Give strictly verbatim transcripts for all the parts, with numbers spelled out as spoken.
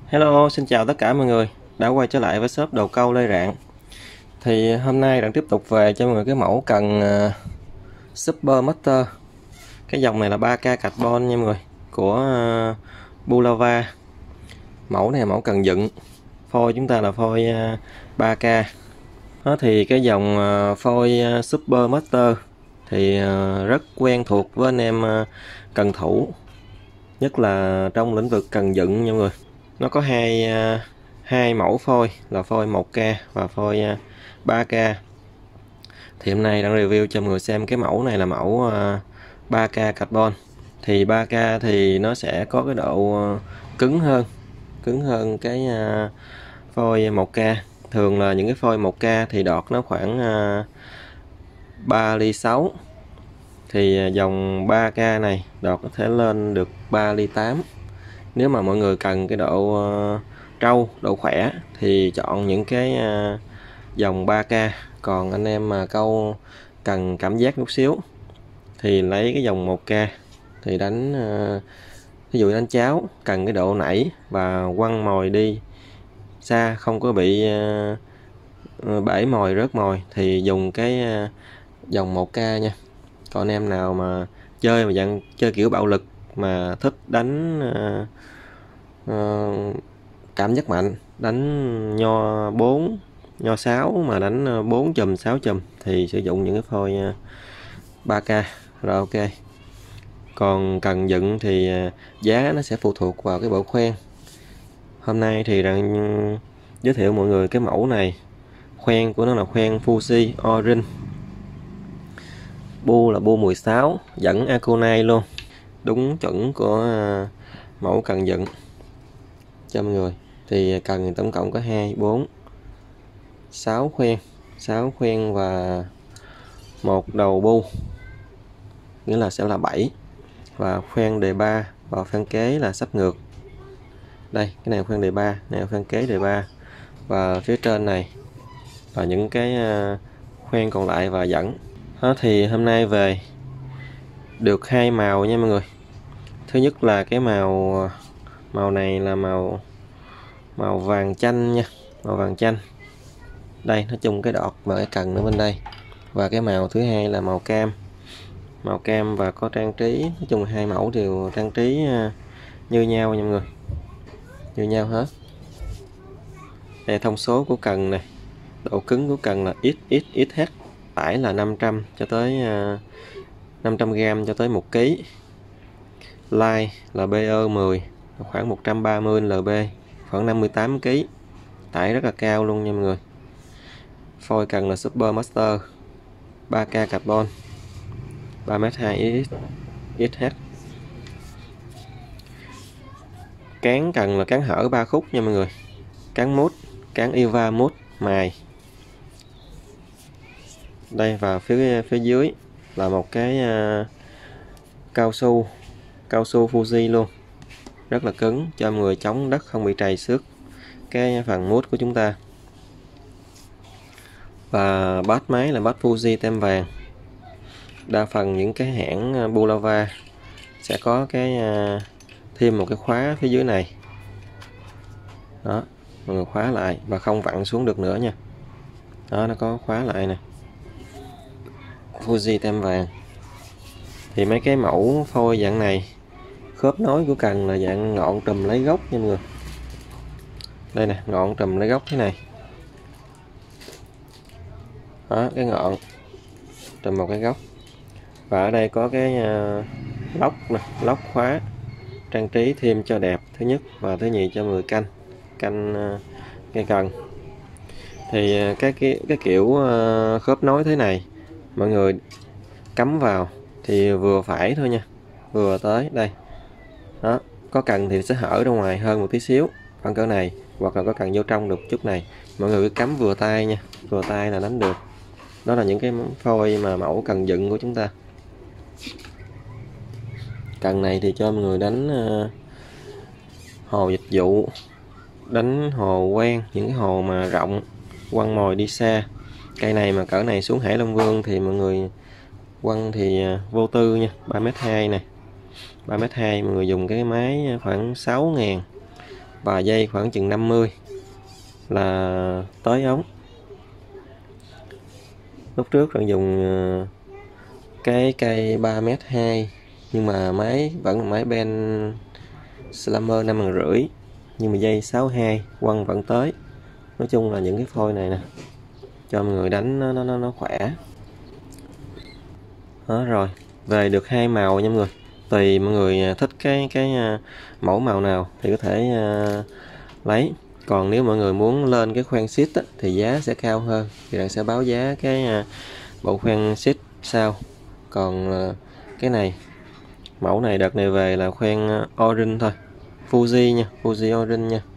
Hello, xin chào tất cả mọi người đã quay trở lại với shop đồ câu Lê Rạng. Thì hôm nay Rạng tiếp tục về cho mọi người cái mẫu cần uh, Super Master. Cái dòng này là ba K carbon nha mọi người, của uh, Bulava. Mẫu này là mẫu cần dựng. Phôi chúng ta là phôi uh, ba K. Đó thì cái dòng uh, phôi uh, Super Master thì uh, rất quen thuộc với anh em uh, cần thủ, nhất là trong lĩnh vực cần dựng nha mọi người. Nó có hai hai mẫu phôi là phôi một K và phôi ba K. Thì hôm nay đang review cho mọi người xem cái mẫu này là mẫu ba K carbon. Thì ba K thì nó sẽ có cái độ cứng hơn cứng hơn cái phôi một K. Thường là những cái phôi một K thì đọt nó khoảng ba ly sáu, thì dòng ba K này đọt có thể lên được ba ly tám. Nếu mà mọi người cần cái độ uh, trâu, độ khỏe thì chọn những cái uh, dòng ba K. Còn anh em mà câu cần cảm giác chút xíu thì lấy cái dòng một K thì đánh uh, ví dụ đánh cháo cần cái độ nảy và quăng mồi đi xa, không có bị uh, bể mồi, rớt mồi thì dùng cái uh, dòng một K nha. Còn anh em nào mà chơi mà dạng chơi kiểu bạo lực mà thích đánh uh, uh, cảm giác mạnh, đánh nho bốn, nho sáu mà đánh bốn chùm, sáu chùm thì sử dụng những cái phôi uh, ba K rồi ok. Còn cần dựng thì uh, giá nó sẽ phụ thuộc vào cái bộ khoen. Hôm nay thì rằng giới thiệu mọi người cái mẫu này. Khoen của nó là khoen Fuji Orin, bu là bu mười sáu, dẫn Aconite luôn, đúng chuẩn của uh, mẫu cần dựng cho mọi người. Thì cần tổng cộng có hai, bốn, sáu khoen, sáu khoen và một đầu bu, nghĩa là sẽ là bảy, và khoen đề ba và khoen kế là sắp ngược. Đây, cái này khoen đề ba, này là khoen kế đề ba, và phía trên này và những cái uh, khoen còn lại và dẫn. Đó thì hôm nay về được hai màu nha mọi người. Thứ nhất là cái màu màu này là màu màu vàng chanh nha, màu vàng chanh. Đây nó chung cái đọt và cái cần ở bên đây. Và cái màu thứ hai là màu cam, màu cam và có trang trí. Nói chung hai mẫu đều trang trí như nhau nha mọi người, như nhau hết. Đây thông số của cần này, độ cứng của cần là ích ích ích hát, tải là năm trăm cho tới năm trăm gram cho tới một ký. Like là bê e mười, khoảng một trăm ba mươi lb, khoảng năm mươi tám ký, tải rất là cao luôn nha mọi người. Phôi cần là Super Master ba K carbon, ba mét hai ích hát. Cán cần là cán hở ba khúc nha mọi người, cán mút, cán Iva mút mài. Đây, và phía phía dưới là một cái uh, cao su cao su Fuji luôn, rất là cứng, cho mọi người chống đất không bị trầy xước cái phần mút của chúng ta. Và bát máy là bát Fuji tem vàng. Đa phần những cái hãng Bulava sẽ có cái uh, thêm một cái khóa phía dưới này. Đó, mọi người khóa lại và không vặn xuống được nữa nha. Đó, nó có khóa lại nè, Fuji tem vàng. Thì mấy cái mẫu phôi dạng này khớp nối của cần là dạng ngọn trùm lấy gốc nha mọi người. Đây nè, ngọn trùm lấy gốc thế này. Đó, cái ngọn trùm một cái gốc. Và ở đây có cái uh, lốc nè, lốc khóa trang trí thêm cho đẹp, thứ nhất, và thứ nhì cho mọi người canh canh uh, cây cần. Thì uh, cái cái cái kiểu uh, khớp nối thế này mọi người cắm vào thì vừa phải thôi nha, vừa tới đây. Đó, có cần thì sẽ hở ra ngoài hơn một tí xíu, khoảng cỡ này, hoặc là có cần vô trong được chút này. Mọi người cứ cắm vừa tay nha, vừa tay là đánh được. Đó là những cái phôi mà mẫu cần dựng của chúng ta. Cần này thì cho mọi người đánh uh, hồ dịch vụ, đánh hồ quen, những cái hồ mà rộng, quăng mồi đi xa. Cây này mà cỡ này xuống Hải Long Vương thì mọi người quăng thì uh, vô tư nha, ba mét hai này, ba mét hai, mọi người dùng cái máy khoảng sáu ngàn và dây khoảng chừng năm mươi là tới ống. Lúc trước đang dùng cái cây ba mét hai nhưng mà máy vẫn là máy Ben Slammer năm ngàn rưỡi, nhưng mà dây sáu hai, quăng vẫn tới. Nói chung là những cái phôi này nè cho mọi người đánh nó nó nó khỏe. Đó, rồi về được hai màu nha mọi người. Tùy mọi người thích cái cái mẫu màu nào thì có thể uh, lấy. Còn nếu mọi người muốn lên cái khoen xít á, thì giá sẽ cao hơn, thì bạn sẽ báo giá cái uh, bộ khoen xít sau. Còn uh, cái này, mẫu này đợt này về là khoen orange thôi, Fuji nha, Fuji orange nha.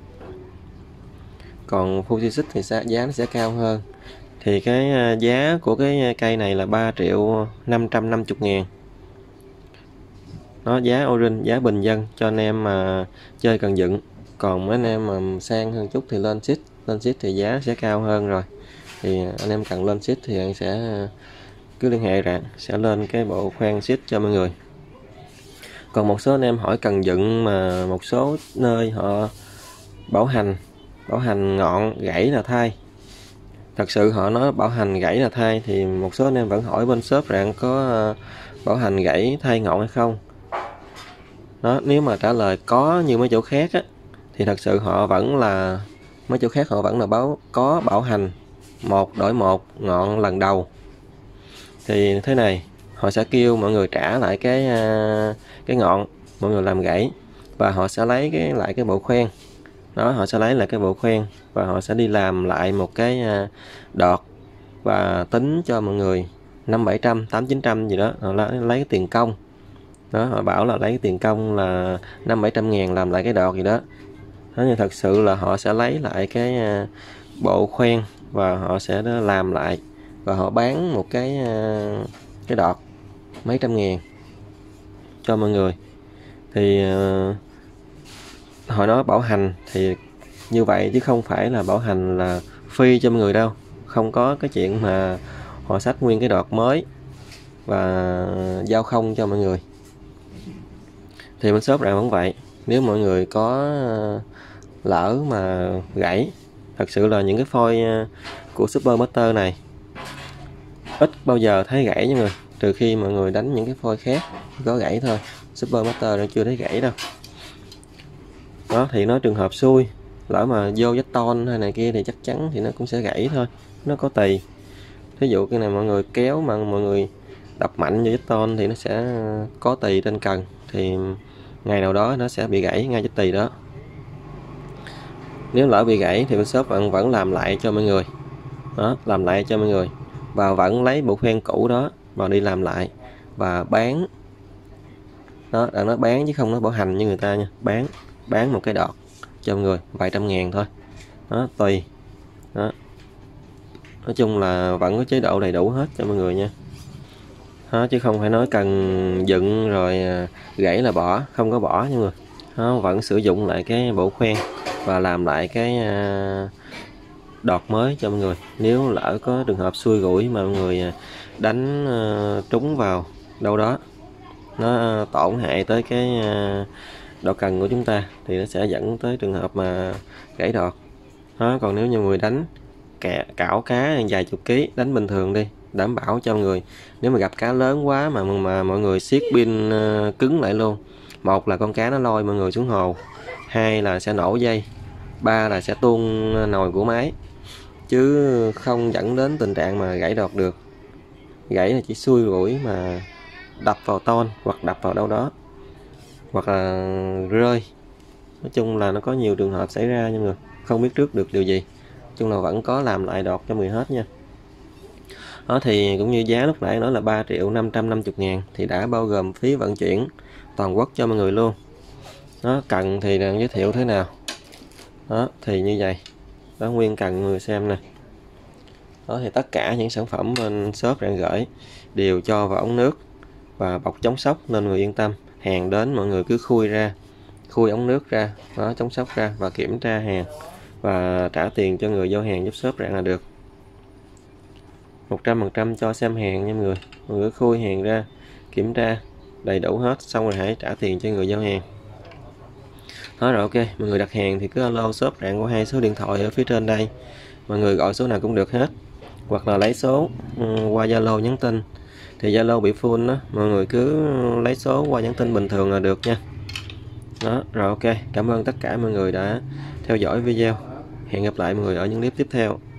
Còn Fuji xích thì giá nó sẽ cao hơn. Thì cái giá của cái cây này là ba triệu năm trăm năm mươi ngàn. Nó giá orange, giá bình dân cho anh em mà chơi cần dựng. Còn mấy anh em mà sang hơn chút thì lên xích, lên xích thì giá sẽ cao hơn rồi. Thì anh em cần lên xích thì anh sẽ cứ liên hệ rạng sẽ lên cái bộ khoen xích cho mọi người. Còn một số anh em hỏi cần dựng mà một số nơi họ bảo hành bảo hành ngọn gãy là thay. Thật sự họ nói bảo hành gãy là thay, thì một số anh em vẫn hỏi bên shop rằng có bảo hành gãy thay ngọn hay không. Đó, nếu mà trả lời có như mấy chỗ khác á, thì thật sự họ vẫn là mấy chỗ khác họ vẫn là báo có bảo hành một đổi một ngọn lần đầu. Thì thế này, họ sẽ kêu mọi người trả lại cái cái ngọn mọi người làm gãy, và họ sẽ lấy cái lại cái bộ khoen. Đó, họ sẽ lấy lại cái bộ khoen và họ sẽ đi làm lại một cái đọt và tính cho mọi người năm bảy trăm, tám chín trăm gì đó. Họ lấy, lấy cái tiền công. Đó, họ bảo là lấy cái tiền công là năm bảy trăm ngàn làm lại cái đọt gì đó. Đó, nhưng thật sự là họ sẽ lấy lại cái bộ khoen và họ sẽ làm lại và họ bán một cái cái đọt mấy trăm ngàn cho mọi người. Thì uh, họ nói bảo hành thì như vậy chứ không phải là bảo hành là free cho mọi người đâu. Không có cái chuyện mà họ xách nguyên cái đọt mới và giao không cho mọi người. Thì bên shop rằng vẫn vậy. Nếu mọi người có lỡ mà gãy, thật sự là những cái phôi của Supermaster này ít bao giờ thấy gãy nha người, trừ khi mọi người đánh những cái phôi khác có gãy thôi. Supermaster nó chưa thấy gãy đâu. Đó, thì nói trường hợp xui, lỡ mà vô vết ton hay này kia thì chắc chắn thì nó cũng sẽ gãy thôi, nó có tỳ. Thí dụ cái này mọi người kéo mà mọi người đập mạnh vô vết ton thì nó sẽ có tỳ trên cần, thì ngày nào đó nó sẽ bị gãy ngay vết tỳ đó. Nếu lỡ bị gãy thì bên shop vẫn vẫn làm lại cho mọi người. Đó, làm lại cho mọi người và vẫn lấy bộ khoen cũ đó vào đi làm lại và bán. Đó, đã nói bán chứ không nói bảo hành như người ta nha, bán bán một cái đọt cho mọi người vài trăm ngàn thôi. Đó, tùy. Đó, nói chung là vẫn có chế độ đầy đủ hết cho mọi người nha. Đó, chứ không phải nói cần dựng rồi gãy là bỏ, không có bỏ nha mọi người. Đó, vẫn sử dụng lại cái bộ khoen và làm lại cái đọt mới cho mọi người. Nếu lỡ có trường hợp xui rủi mà mọi người đánh trúng vào đâu đó, nó tổn hại tới cái đọt cần của chúng ta thì nó sẽ dẫn tới trường hợp mà gãy đọt. Đó, còn nếu như người đánh kẹ, cảo cá vài chục ký, đánh bình thường đi, đảm bảo cho người, nếu mà gặp cá lớn quá mà mà mọi người siết pin cứng lại luôn, một là con cá nó lôi mọi người xuống hồ, hai là sẽ nổ dây, ba là sẽ tuôn nồi của máy, chứ không dẫn đến tình trạng mà gãy đọt được. Gãy là chỉ xui rủi mà đập vào ton hoặc đập vào đâu đó hoặc là rơi. Nói chung là nó có nhiều trường hợp xảy ra nha mọi người, không biết trước được điều gì. Nói chung là vẫn có làm lại đọt cho người hết nha. Đó, thì cũng như giá lúc nãy nói là ba triệu năm trăm năm mươi ngàn thì đã bao gồm phí vận chuyển toàn quốc cho mọi người luôn. Đó, cần thì đang giới thiệu thế nào. Đó, thì như vậy. Đó, nguyên cần người xem nè. Đó, thì tất cả những sản phẩm bên shop đang gửi đều cho vào ống nước và bọc chống sốc nên người yên tâm. Hàng đến mọi người cứ khui ra, khui ống nước ra, đó, chống sốc ra và kiểm tra hàng và trả tiền cho người giao hàng giúp shop rằng là được. một trăm phần trăm cho xem hàng nha mọi người. Mọi người khui hàng ra, kiểm tra đầy đủ hết xong rồi hãy trả tiền cho người giao hàng. Đó rồi, ok, mọi người đặt hàng thì cứ alo shop Rạng qua hai số điện thoại ở phía trên đây. Mọi người gọi số nào cũng được hết, hoặc là lấy số um, qua Zalo nhắn tin. Thì Zalo bị full đó, mọi người cứ lấy số qua nhắn tin bình thường là được nha. Đó rồi, ok, cảm ơn tất cả mọi người đã theo dõi video. Hẹn gặp lại mọi người ở những clip tiếp theo.